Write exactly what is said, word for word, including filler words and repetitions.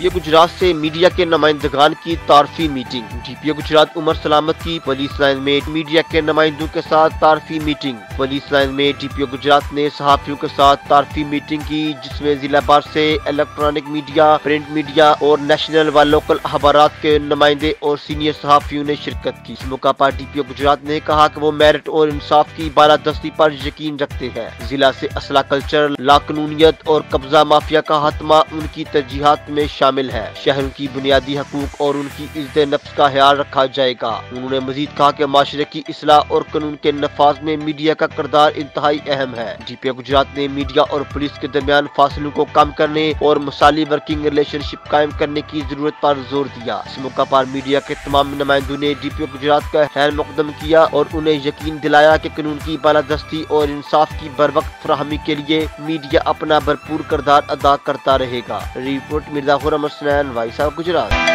D P O Gujarat से media के नुमाइंदगान की तारफी meeting. D P O Gujrat Umar Salamat की पुलिस लाइन में मीडिया के नुमाइंदों के साथ तारफी मीटिंग। पुलिस लाइन में डी पी ओ गुजरात ने सहाफियों के साथ तारफी मीटिंग की, जिसमें जिला भर से इलेक्ट्रॉनिक मीडिया, प्रिंट मीडिया और नेशनल व लोकल अखबारात के नुमाइंदे और सीनियर सहाफियों ने शिरकत की। इस मौका पर डी पी ओ गुजरात ने कहा कि वो मेरिट और इंसाफ की बालादस्ती पर यकीन रखते हैं। जिला से असला कल्चर, लाकानूनियत और कब्जा माफिया का खात्मा उनकी तरजीहात में शामिल है। शहरों की बुनियादी हकूक और उनकी इज्जत नफ्स का ख्याल रखा जाएगा। उन्होंने मजीद कहा कि माशरे की इस्लाह और कानून के नफाज में मीडिया का किरदार इंतहाई अहम है। डी पी ओ गुजरात ने मीडिया और पुलिस के दरमियान फासलों को कम करने और मिसाली वर्किंग रिलेशनशिप कायम करने की जरूरत पर जोर दिया। इस मौका पर मीडिया के तमाम नुमाइंदों ने डी पी ओ गुजरात का खैर मुकदम किया और उन्हें यकीन दिलाया कि कानून की बालादस्ती और इंसाफ की बरवक्त फराहमी के लिए मीडिया अपना भरपूर किरदार अदा करता रहेगा। Report Mirza Khurram Hasnain, voice of Gujarat.